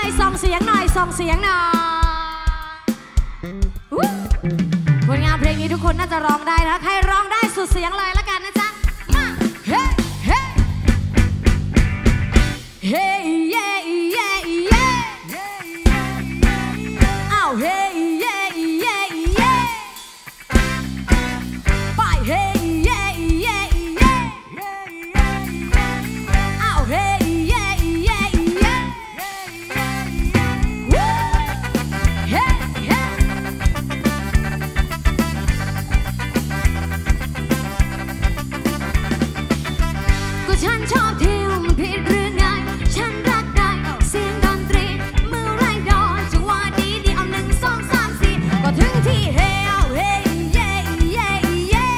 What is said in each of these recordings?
ส่งเสียงหน่อยส่งเสียงหน่อยผลงานเพลงนี้ทุกคนน่าจะร้องได้นะใครร้องได้สุดเสียงเลยละกันนะจ๊ะมาเฮ้เฮ้เฮ้เย่เย่เย่อ้าวเฮ้เย่เย่เย่ไปเฮ้เย่เย่เย่อ้าวเฮ้เย่เย่เย่เฮ้เฮ้ก็ฉันชอบเที่ยวมันผิดหรือไงฉันรักได้เสียงดนตรีมือไรดอนจังหวะดีเอา1 2 3 4ก็ถึงที่เฮเอาเฮเย่เย่เย่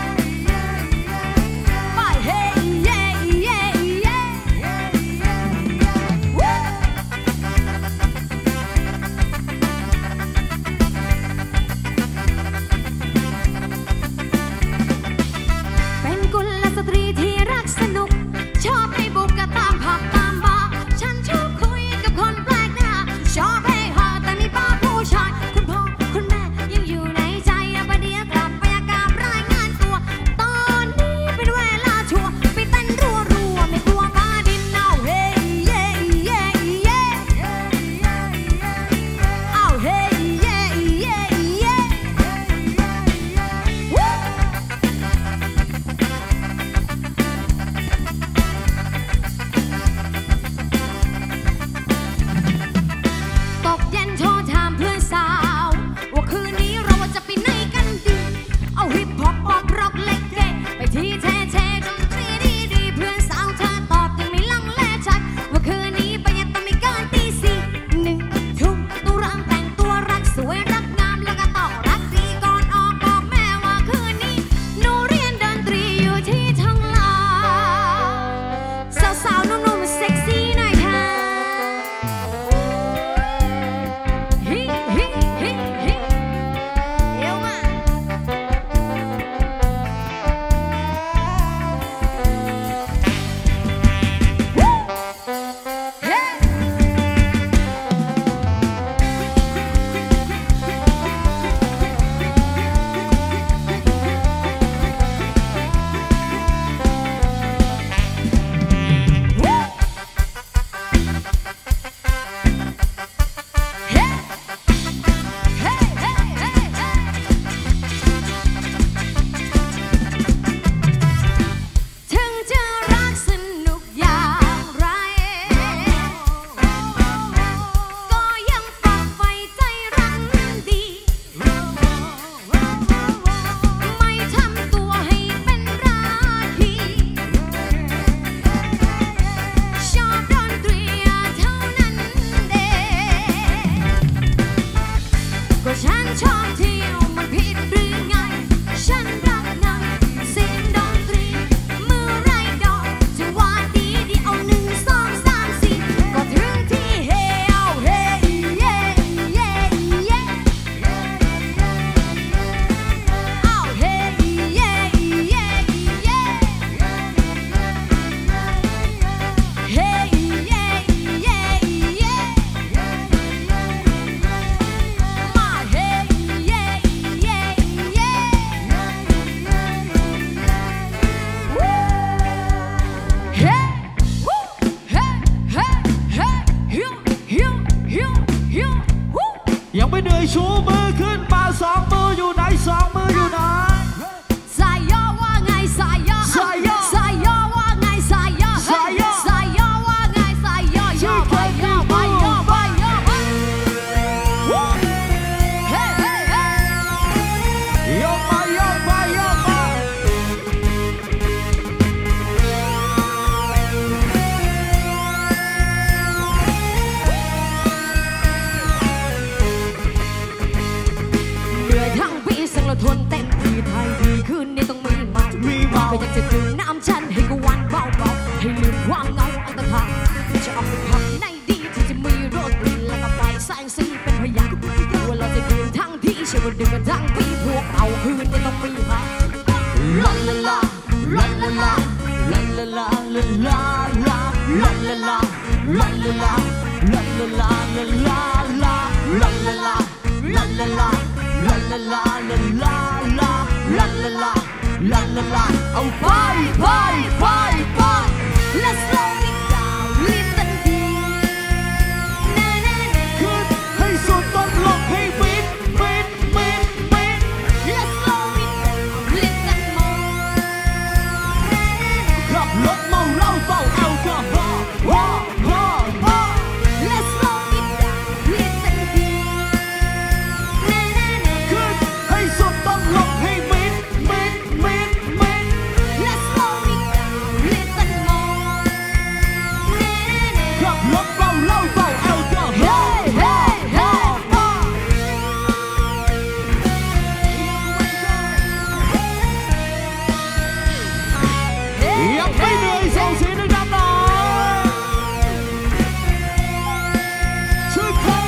ไปเฮเย่เย่เย่เป็นกุลสตรีที่รักสนุกชอบให้บุกกะตามผับตามบาร์ฉันชอบคุยกับคนแปลกหน้าชอบให้หาแต่มีป้าผู้ชายคุณพ่อคุณแม่ยังอยู่ในใจประเดี๋ยวกลับไปอาการรายงานตัวตอนนี้เป็นเวลาชัวร์ไปเต้นรัวไม่กลัวฟ้าดินเอาเฮ้เย่เย่เย่เอาเฮ้เย่เย่เย่ตกเย็นโทรถามเพื่อนสาวว่าคืนนี้เราจะไปไหนกันดีเอาฮิปฮอปป๊อปร็อกเล็กเก๋ไปที่เท่ๆดนตรีดีเพื่อนสาวเธอตอบยังไม่ลังเลใจว่าคืนนี้ไปยังต้องไม่เกินตี4 1 ทุ่มตู้รำแต่งตัวรักสวยรักงามแล้วก็ต้องรักดีก่อนออกบอกแม่ว่าคืนนี้หนูเรียนดนตรีอยู่ที่ทองหล่อสาวๆนุ่มๆเซ็กซี่หน่อยค่ะฮิฮิฮิฮิเอวมาเฮ้ถึงจะรักสนุกอย่างไรก็ยังฝักใฝ่ใจรักดีไม่ทำตัวให้เป็นราคีชอบดนตรีเท่านั้นเองก็ฉันชอบเที่ยวมันผิดหรือไงฉันรักนายเสียงดนตรีมือไรดอกจังหวะดีเอา1 2 3 4ก็ถึงที่เฮเอาเฮเย่เย่เย่เอาเฮเย่เย่เย่เฮเย่เย่เย่มาเฮเย่เย่เย่เฮ้ฮู้เฮ้เฮ้เฮ้ฮิวฮิวฮิวฮิวฮู้ยังไม่เหนื่อยชูมือขึ้นมา2 มืออยู่ไหน2 มืออยู่ไหนสายย่อว่าไงสายย่อสายย่อว่าไงสายย่อสายย่อว่าไงสายย่อย่อไปย่อไปย่อไปย่อไปเฮ้เฮ้เฮ้ยกไปยกไปยกไปเหนื่อยทั้งปีสังละทนเต็มที่ไทยดีคืนนี้ต้องมีเมาก็อยากจะดื่มน้ำฉันให้กวันเบาๆให้ลืมความเหงาอันตรายจะออกไปพักในดีที่จะมีรถบินแล้วก็ไฟแสงสีเป็นพยานว่าเราจะดื่มทั้งที่เชื่อว่าดื่มกันทั้งปีพวกเราคืนนี้ต้องมีเมาลาลาลาลาลาลาลาลาลาลาลาลาลาลาลาลาลาเอาไป Let's slow it down listen deep ขึ้นให้สุดต้นลงให้มิด Let's slow it down listen more ขับรถเมาเหล้าเป่าแอลกอฮอล์ Let's slow it down listen deep ขึ้นให้สุดต้นลงให้มิด Let's slow it down listen more ขับรถเมาเหล้าเป่าแอลกอฮอล์ ยังไม่เหนื่อยส่งเสียงดังๆหน่อยช่วยกัน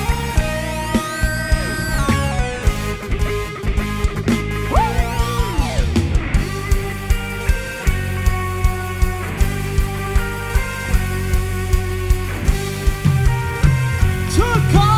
ช่วยกัน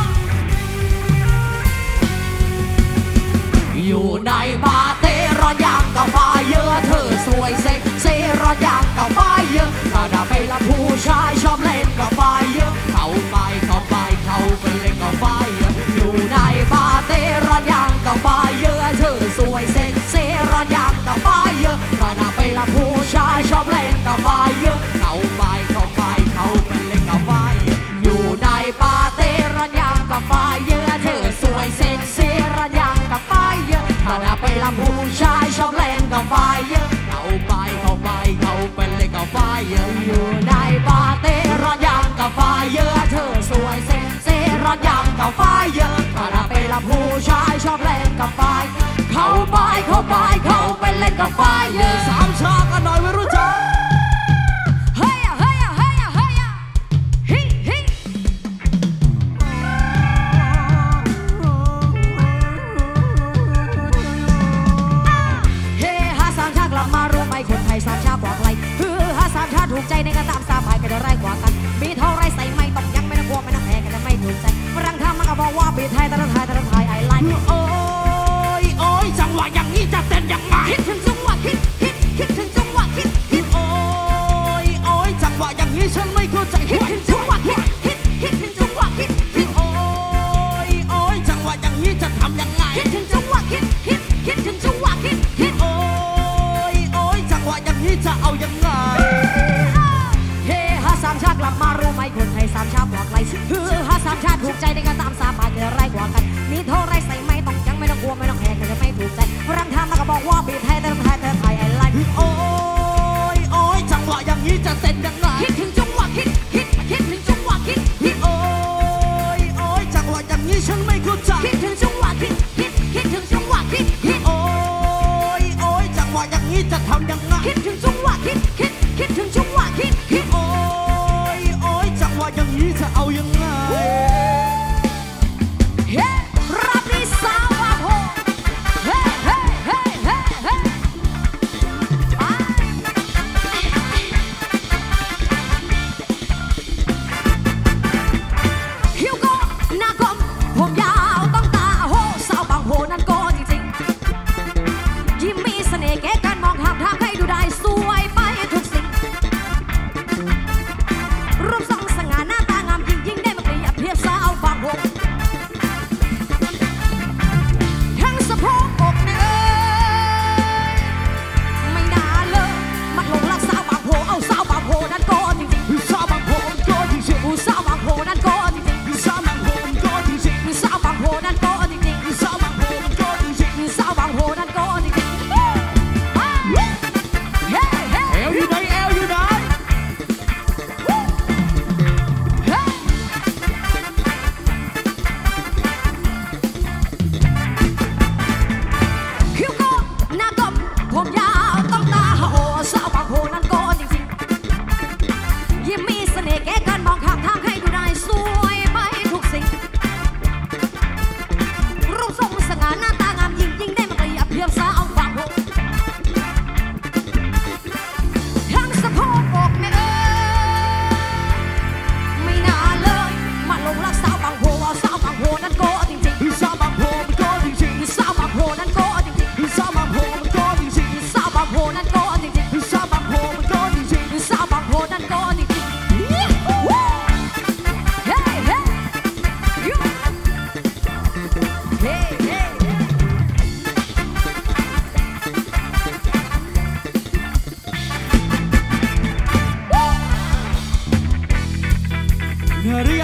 อยู่ในปาร์ตี้ร้อนอย่างกับไฟเยอะเธอสวยเซ็กซี่ร้อนอย่างกับไฟเยอะถ้าได้ไปละผู้ชายชอบเล่นกับไฟเยอะเข้าไปเล่นกับไฟเยอะอยู่ในปาร์ตี้ร้อนอย่างกับไฟเยอะเธอสวยเซ็กซี่ร้อนอย่างกับไฟเยอะถ้าได้ไปละผู้ชายชอบเล่นกับไฟเยอะเข้าไปเล่นกับไฟเยอะอยู่ในปาร์ตี้ร้อนอย่างกับไฟเยอะเธอสวยเซ็กซี่ร้อนอย่างกับไฟเยอะถ้าได้ไปละผู้ชายชอบเล่นกับไฟเยอะเข้าไปเล่นกับไฟเยอะอยู่ในปาร์ตี้ร้อนอย่างกับไฟเยอะเธอสวยเซ็กซี่ร้อนอย่างกับไฟเยอะถ้าได้ไปละผู้ชายชอบเล่นกับไฟเข้าไปเล่นกับไฟเยอะสามชากันหน่อยไม่รู้จักเฮ้ยเฮ้ยเฮ้ยเฮ้ยเฮ้ยเฮ้ยเฮฮาสามชาติกลับมารู้ไหมคนไทยสามชาติบอกอะไรฮาสามชาติถูกใจในการตามสาบายกันอะไรกว่ากันมีเท่าไรใส่ไม่ต้องยังไม่ต้องกลัวไม่ต้องแพ้กันจะไม่ถูกใจรังทำมันก็บอกว่าปีไทยตะไทยไอไลน์โอ้ยจังหวะอย่างนี้จะเต้นยังไงคิดถึงจังหวะคิดถึงจังหวะคิดโอ้ยจังหวะอย่างนี้ฉันไม่เข้าใจคิดถึงจังหวะคิดถึงจังหวะคิดโอ้ยจังหวะอย่างนี้จะทำยังไงคิดถึงจังหวะคิดถึงจังหวะคิดโอ้ยจังหวะอย่างนี้จะเอายังไงเฮฮาสามชาติกลับมารู้ไหมคนไทยสามชาติบอกอะไรฮาสามชาติถูกใจในการตามสาบายกันอะไรกว่ากันมีเท่าไรใส่ไม่ต้องยังไม่ต้องกลัวไม่ต้องแพ้กันจะไม่ถูกใจรังทำมันก็บอกว่าปีไทยตะไทยไอไลน์โอ้ยจังหวะอย่างนี้จะเต้นยังไงคิดถึงจังหวะคิดถึงจังหวะคิดโอ้ยจังหวะอย่างนี้ฉันไม่เข้าใจคิดถึงจังหวะคิดถึงจังหวะคิดโอ้ยจังหวะอย่างนี้จะทำยังไงคิดถึงจังหวะคิดถึงจังหวะคิดโอ้ยจังหวะอย่างนี้จะเอายังไง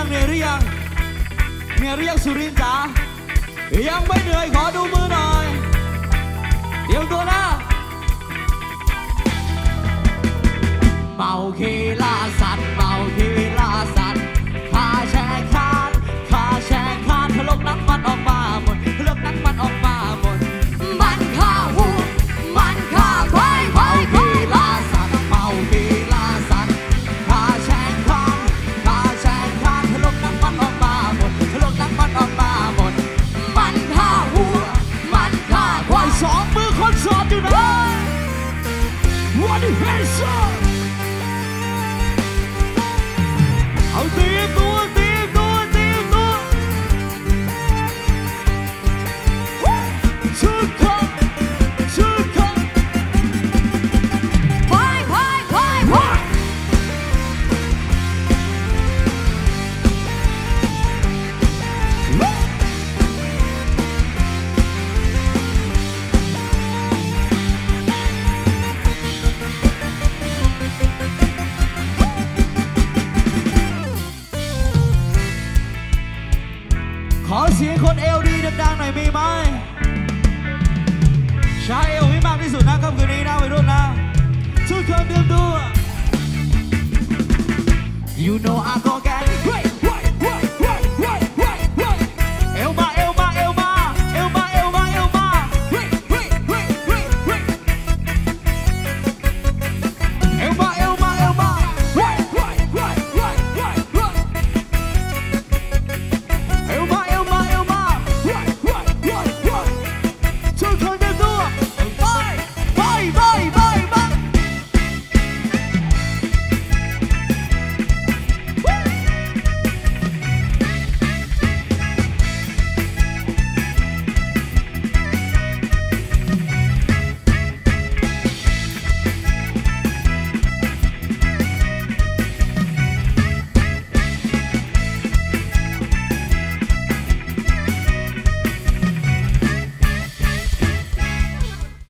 เหนื่อยหรือยังเหนื่อยหรือยังสุรินทร์จ๋ายังไม่เหนื่อยขอดูมือหน่อยเดี๋ยวตัวนะเมาคีลาสัตว์เมาคีลาสัตว์ข้าแช่คานข้าแช่คานพลกน้ำมันออกมาหมดพลกน้ำมันออกมาหมดมันข้าหูมันข้าควายเมาคีลาสัตว์เมาคีลาสัตว์ข้าแช่คานข้าแช่คานพลกน้ำมันออกมาหมดพลกน้ำมันออกมาหมดมันข้าหูมันข้าควายสองมือคนสอบอยู่ไหน What the hands up เอาตีตัวตีตัวตีตัวชุดคำชุดคำพายพายพายพายขอเสียงคนเอลดีดังๆหน่อยมีไหมใช้เอลให้มากที่สุดนะค่ำคืนนี้นะวัยรุ่นนะทุกคนเตรียมตัว You know I go get it